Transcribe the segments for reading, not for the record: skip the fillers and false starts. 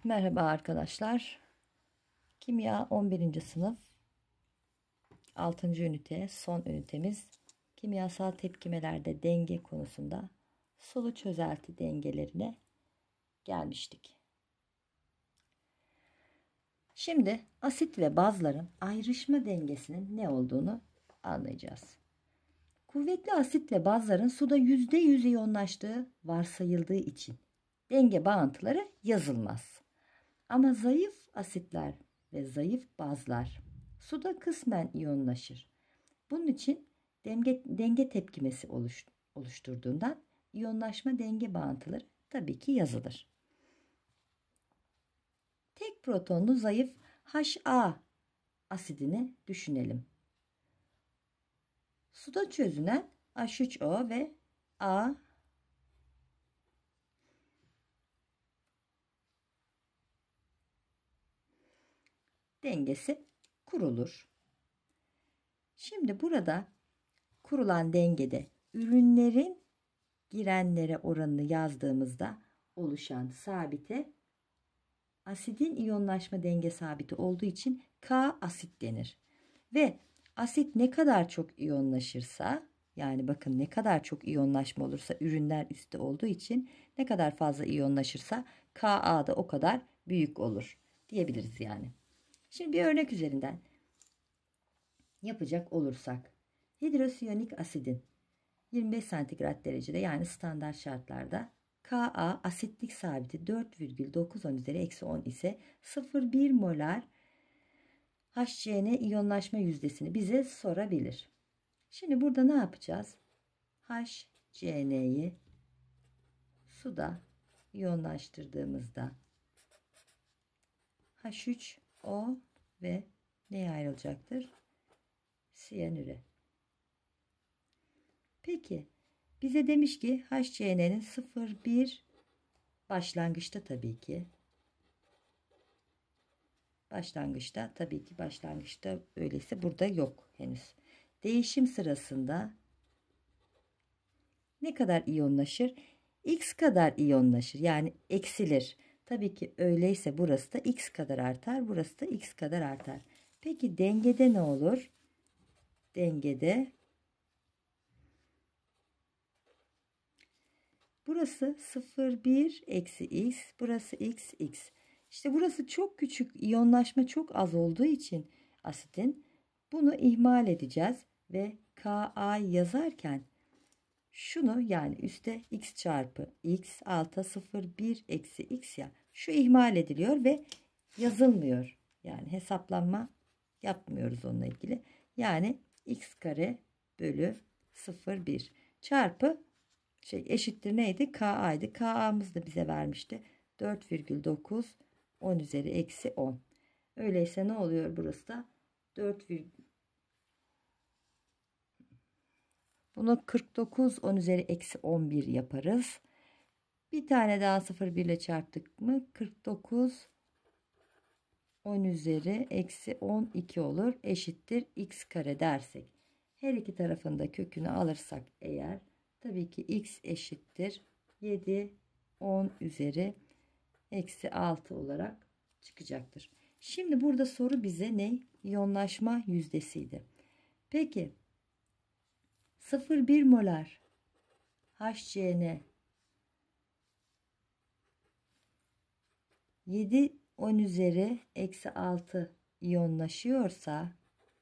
Merhaba arkadaşlar. Kimya 11. sınıf 6. ünite son ünitemiz. Kimyasal tepkimelerde denge konusunda sulu çözelti dengelerine gelmiştik. Şimdi asit ve bazların ayrışma dengesinin ne olduğunu anlayacağız. Kuvvetli asit ve bazların suda %100 iyonlaştığı varsayıldığı için denge bağıntıları yazılmaz. Ama zayıf asitler ve zayıf bazlar suda kısmen iyonlaşır. Bunun için denge tepkimesi oluşturduğundan iyonlaşma denge bağıntıları tabii ki yazılır. Tek protonlu zayıf HA asidini düşünelim. Suda çözünen H3O ve A dengesi kurulur. Şimdi burada kurulan dengede ürünlerin girenlere oranını yazdığımızda oluşan sabite asidin iyonlaşma denge sabiti olduğu için K asit denir. Ve asit ne kadar çok iyonlaşırsa, yani bakın ne kadar çok iyonlaşma olursa ürünler üstte olduğu için ne kadar fazla iyonlaşırsa Ka da o kadar büyük olur diyebiliriz yani. Şimdi bir örnek üzerinden yapacak olursak hidrosiyonik asidin 25 santigrat derecede yani standart şartlarda Ka asitlik sabiti 4,9 ise 0,1 molar HCN iyonlaşma yüzdesini bize sorabilir. Şimdi burada ne yapacağız? HCN'yi suda iyonlaştırdığımızda H3O ve neye ayrılacaktır? Siyanüre. Peki bize demiş ki HCN'nin 0,1 başlangıçta tabii ki. Başlangıçta öyleyse burada yok henüz. Değişim sırasında ne kadar iyonlaşır? X kadar iyonlaşır. Yani eksilir. Tabii ki öyleyse burası da X kadar artar. Burası da X kadar artar. Peki dengede ne olur? Dengede burası 0,1 eksi X. Burası X. İşte burası çok küçük. İyonlaşma çok az olduğu için asitin bunu ihmal edeceğiz. Ve Ka yazarken şunu yani üstte X çarpı X alta 0,1 eksi X ya. Şu ihmal ediliyor ve yazılmıyor. Yani hesaplanma yapmıyoruz onunla ilgili. Yani X kare bölü 0,1 çarpı eşittir neydi? Ka'ydı. Ka'mız da bize vermişti. 4,9 10 üzeri eksi 10. Öyleyse ne oluyor burası da? 4, bunu 49 10 üzeri eksi 11 yaparız. Bir tane daha 0,1 ile çarptık mı? 49 10 üzeri eksi 12 olur. Eşittir x kare dersek. Her iki tarafında kökünü alırsak eğer tabii ki x eşittir 7 10 üzeri eksi 6 olarak çıkacaktır. Şimdi burada soru bize ne? İyonlaşma yüzdesiydi. Peki 0,1 molar HCN 7 10 üzeri eksi 6 iyonlaşıyorsa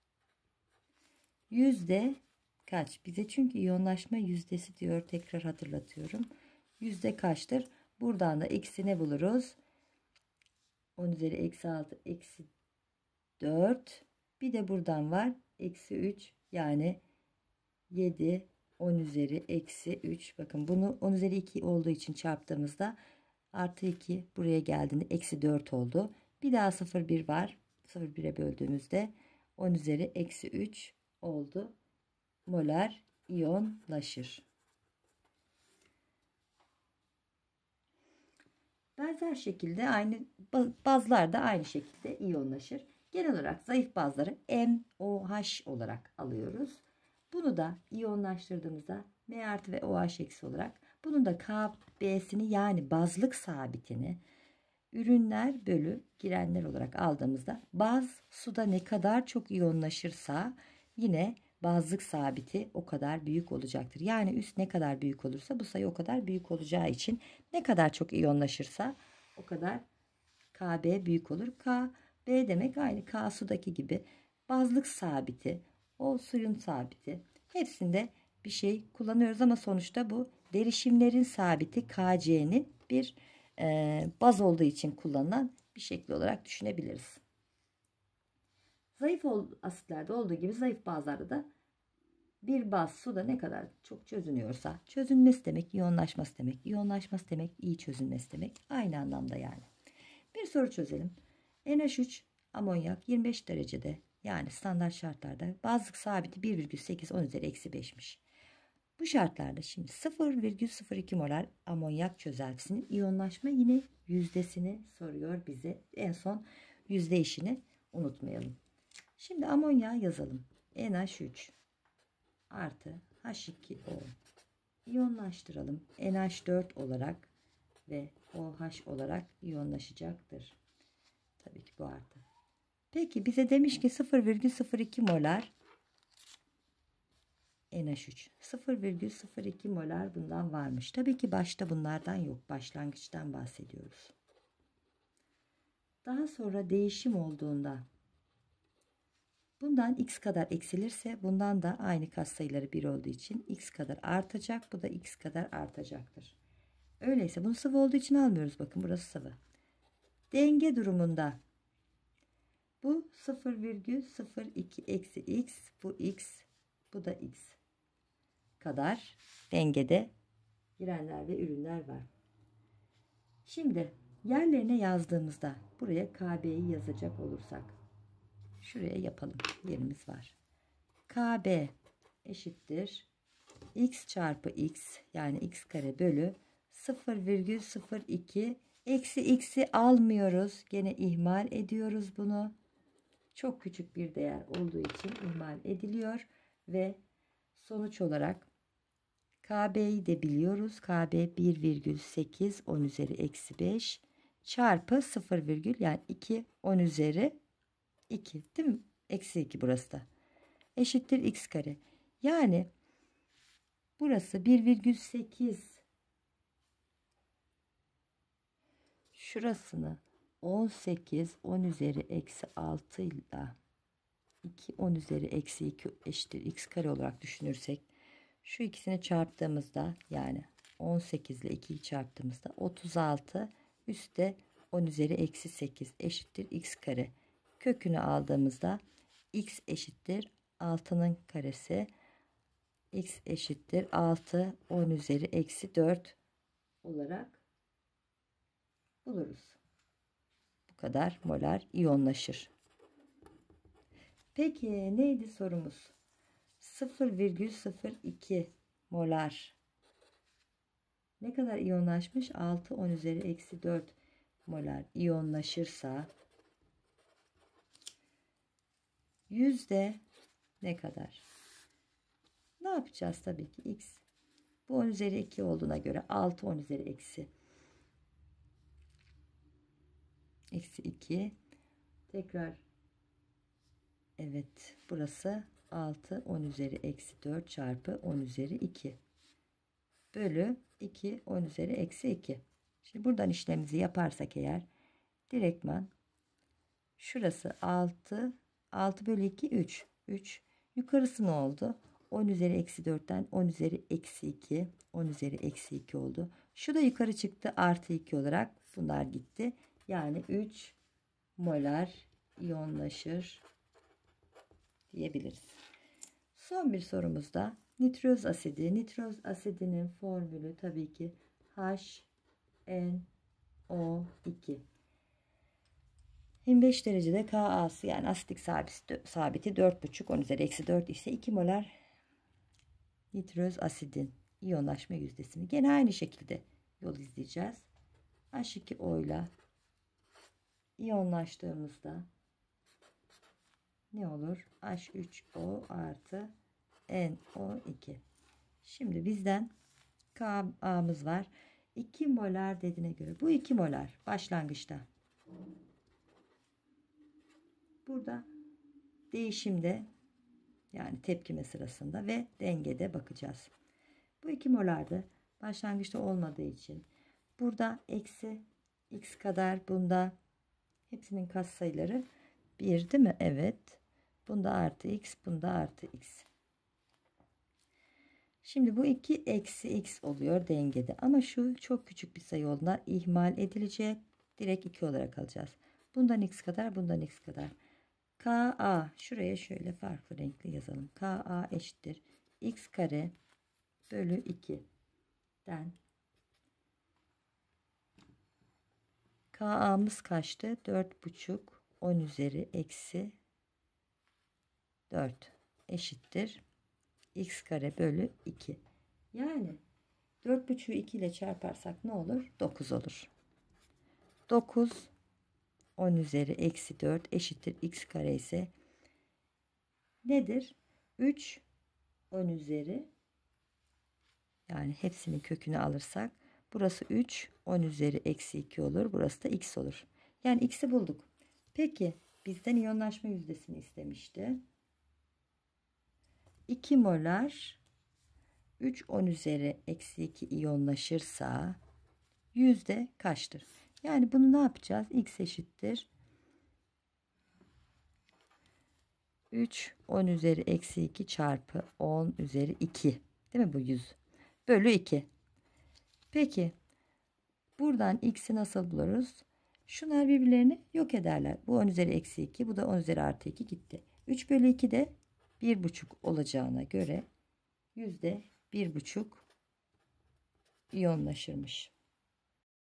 yüzde kaç? Bize çünkü iyonlaşma yüzdesi diyor. Tekrar hatırlatıyorum. Yüzde kaçtır? Buradan da eksi ne buluruz? 10 üzeri eksi 6 eksi 4. Bir de buradan var. Eksi 3 yani 7 10 üzeri eksi 3. Bakın bunu 10 üzeri 2 olduğu için çarptığımızda artı 2 buraya geldiğinde eksi 4 oldu. Bir daha 0,1 var. 0,1'e böldüğümüzde 10 üzeri eksi 3 oldu. Molar iyonlaşır. Benzer şekilde aynı bazlar da aynı şekilde iyonlaşır. Genel olarak zayıf bazları MOH olarak alıyoruz. Bunu da iyonlaştırdığımızda M artı ve OH eksi olarak bunun da KB'sini yani bazlık sabitini ürünler bölü girenler olarak aldığımızda baz suda ne kadar çok iyonlaşırsa yine bazlık sabiti o kadar büyük olacaktır. Yani üst ne kadar büyük olursa bu sayı o kadar büyük olacağı için ne kadar çok iyonlaşırsa o kadar KB büyük olur. KB demek aynı K sudaki gibi bazlık sabiti, o suyun sabiti. Hepsinde bir şey kullanıyoruz ama sonuçta bu derişimlerin sabiti KC'nin bir baz olduğu için kullanılan bir şekli olarak düşünebiliriz. Zayıf asitlerde olduğu gibi zayıf bazlarda da bir baz suda ne kadar çok çözünüyorsa, çözünmesi demek iyonlaşması demek, iyonlaşması demek iyi çözünmesi demek, aynı anlamda yani. Bir soru çözelim. NH3 amonyak 25 derecede, yani standart şartlarda bazlık sabiti 1,8 10 üzeri eksi 5'miş. Bu şartlarda şimdi 0,02 molar amonyak çözeltisinin iyonlaşma yine yüzdesini soruyor bize. En son yüzde işini unutmayalım. Şimdi amonyağı yazalım. NH3 artı H2O iyonlaştıralım. NH4 olarak ve OH olarak iyonlaşacaktır. Tabii ki bu artı. Peki bize demiş ki 0,02 molar NH3. 0,02 molar bundan varmış. Tabii ki başta bunlardan yok. Başlangıçtan bahsediyoruz. Daha sonra değişim olduğunda bundan x kadar eksilirse bundan da aynı katsayıları 1 olduğu için x kadar artacak. Bu da x kadar artacaktır. Öyleyse bunu sıvı olduğu için almıyoruz. Bakın burası sıvı. Denge durumunda bu 0,02 eksi x, bu x, bu da x kadar dengede girenler ve ürünler var. Şimdi yerlerine yazdığımızda buraya KB'yi yazacak olursak şuraya yapalım, yerimiz var. KB eşittir x çarpı x, yani x kare bölü 0,02 eksi x'i almıyoruz. Gene ihmal ediyoruz bunu. Çok küçük bir değer olduğu için ihmal ediliyor ve sonuç olarak KB'yi de biliyoruz. KB 1,8 10 üzeri eksi 5 çarpı 0, yani 2 10 üzeri 2 değil mi? Eksi 2 burası da. Eşittir x kare. Yani burası 1,8, şurasını 18 10 üzeri eksi 6 ile 2 10 üzeri eksi 2 eşittir x kare olarak düşünürsek şu ikisini çarptığımızda, yani 18 ile 2'yi çarptığımızda 36 üstte 10 üzeri eksi 8 eşittir x kare. Kökünü aldığımızda x eşittir 6'nın karesi, x eşittir 6 10 üzeri eksi 4 olarak buluruz. Bu kadar molar iyonlaşır. Peki neydi sorumuz? 0,02 molar ne kadar iyonlaşmış? 6 10 üzeri eksi 4 molar iyonlaşırsa yüzde ne kadar? Ne yapacağız? Tabii ki x. Bu 10 üzeri 2 olduğuna göre 6 10 üzeri eksi 2. Tekrar evet, burası 6 10 üzeri eksi 4 çarpı 10 üzeri 2 bölü 2 10 üzeri eksi 2. Şimdi buradan işlemimizi yaparsak eğer direktman şurası 6 bölü 2 3 yukarısı ne oldu? 10 üzeri eksi 4'ten 10 üzeri eksi 2 10 üzeri eksi 2 oldu. Şu da yukarı çıktı, artı 2 olarak bunlar gitti. Yani 3 molar iyonlaşır diyebiliriz. Son bir sorumuzda nitroz asidi. Nitroz asidinin formülü tabii ki HNO2. 25 derecede Ka'sı, yani asitik sabiti 4,5 10 üzeri eksi 4 ise 2 molar nitroz asidin iyonlaşma yüzdesini gene aynı şekilde yol izleyeceğiz. H2O ile iyonlaştığımızda ne olur? H3O artı NO2. Şimdi bizden Ka'mız var. 2 molar dediğine göre bu 2 molar başlangıçta. Burada değişimde yani tepkime sırasında ve dengede bakacağız. Bu 2 molarda başlangıçta olmadığı için burada eksi x kadar, bunda hepsinin katsayıları 1 değil mi? Evet. Bunda artı x, bunda artı x. Şimdi bu 2 eksi x oluyor dengede. Ama şu çok küçük bir sayı olduğundan ihmal edilecek. Direkt 2 olarak alacağız. Bundan x kadar, bundan x kadar. Ka, şuraya şöyle farklı renkli yazalım. Ka eşittir x kare bölü 2'den Ka'mız kaçtı? 4,5 10 üzeri eksi 4 eşittir x kare bölü 2. Yani 4,5'u 2 ile çarparsak ne olur? 9 olur. 9 10 üzeri eksi 4 eşittir x kare ise nedir? 3 10 üzeri, yani hepsinin kökünü alırsak burası 3 10 üzeri eksi 2 olur. Burası da x olur. Yani x'i bulduk. Peki bizden iyonlaşma yüzdesini istemişti. 2 molar 3 10 üzeri eksi 2 iyonlaşırsa yüzde kaçtır? Yani bunu ne yapacağız? X eşittir 3 10 üzeri eksi 2 çarpı 10 üzeri 2. Değil mi bu 100? Bölü 2. Peki buradan x'i nasıl buluruz? Şunlar birbirlerini yok ederler. Bu 10 üzeri eksi 2. Bu da 10 üzeri artı 2 gitti. 3 bölü 2 de 1,5 olacağına göre yüzde 1,5 iyonlaşırmış.